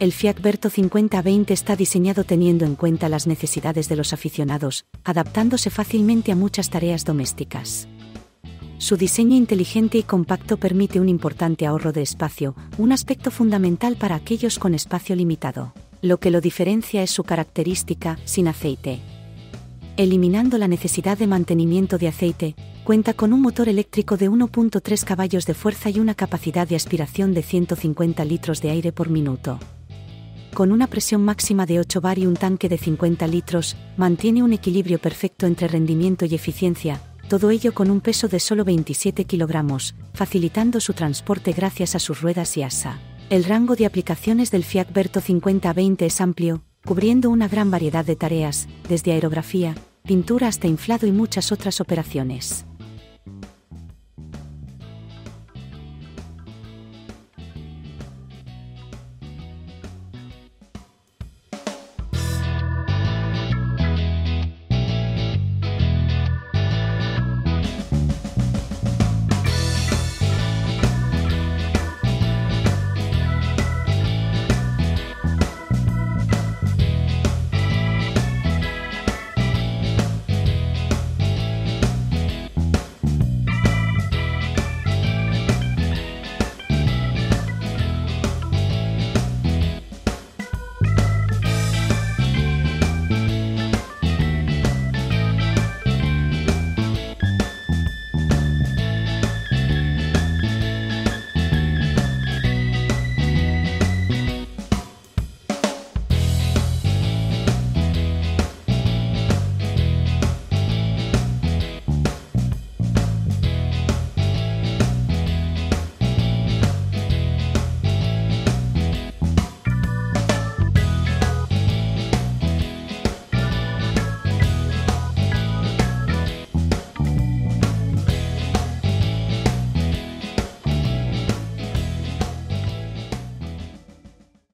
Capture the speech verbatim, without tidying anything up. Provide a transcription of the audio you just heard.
El Fiat Berto cincuenta veinte está diseñado teniendo en cuenta las necesidades de los aficionados, adaptándose fácilmente a muchas tareas domésticas. Su diseño inteligente y compacto permite un importante ahorro de espacio, un aspecto fundamental para aquellos con espacio limitado. Lo que lo diferencia es su característica, sin aceite. Eliminando la necesidad de mantenimiento de aceite, cuenta con un motor eléctrico de uno punto tres caballos de fuerza y una capacidad de aspiración de ciento cincuenta litros de aire por minuto. Con una presión máxima de ocho bar y un tanque de cincuenta litros, mantiene un equilibrio perfecto entre rendimiento y eficiencia, todo ello con un peso de solo veintisiete kilogramos, facilitando su transporte gracias a sus ruedas y asa. El rango de aplicaciones del Fiat Berto cincuenta veinte es amplio, cubriendo una gran variedad de tareas, desde aerografía, pintura hasta inflado y muchas otras operaciones.